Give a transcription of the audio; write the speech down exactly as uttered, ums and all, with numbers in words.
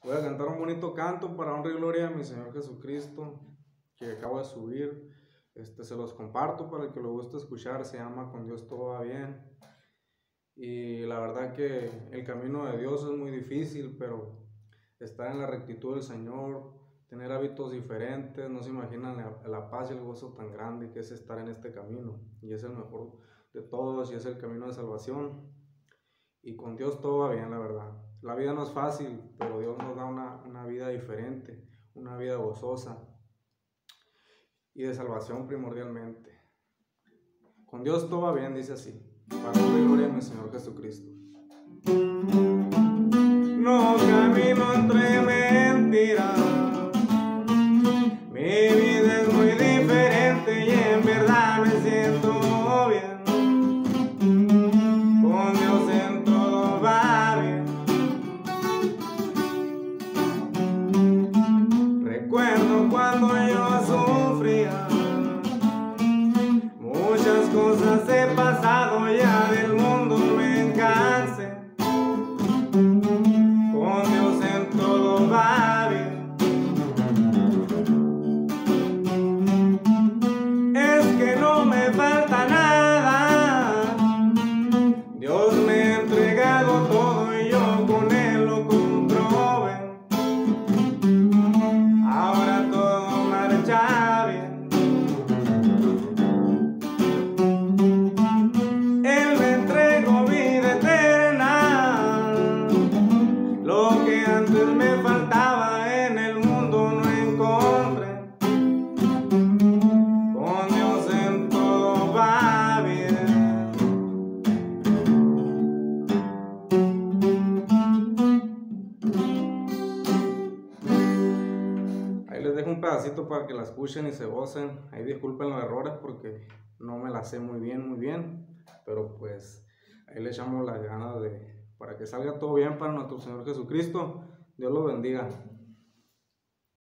Voy a cantar un bonito canto para honra y gloria a mi Señor Jesucristo, que acabo de subir. Este, se los comparto para el que lo guste escuchar. Se llama Con Dios todo va bien. Y la verdad que el camino de Dios es muy difícil, pero estar en la rectitud del Señor, tener hábitos diferentes, no se imaginan la, la paz y el gozo tan grande que es estar en este camino. Y es el mejor de todos y es el camino de salvación. Y con Dios todo va bien, la verdad. La vida no es fácil, pero Dios nos da una, una vida diferente, una vida gozosa y de salvación primordialmente. Con Dios todo va bien, dice así. Para la gloria de mi Señor Jesucristo. No camino entre mentiras, mi vida es muy diferente y en verdad me siento bien. Con Dios en todo va bien. Recuerdo cuando yo sufría, muchas cosas he pasado, ya del mundo me cansé. Con Dios en todo va bien. Es que no me falta nada, Dios me ha entregado todo y yo con Él lo comprobé. Ahora todo marcha bien. Él me entregó vida eterna, lo que antes me faltaba en el mundo no encontré. Con Dios en todo va bien. Ahí les dejo un pedacito para que la escuchen y se gocen. Ahí disculpen los errores porque no me la sé muy bien, muy bien. Pero pues ahí le echamos las ganas de, para que salga todo bien para nuestro Señor Jesucristo. Dios los bendiga.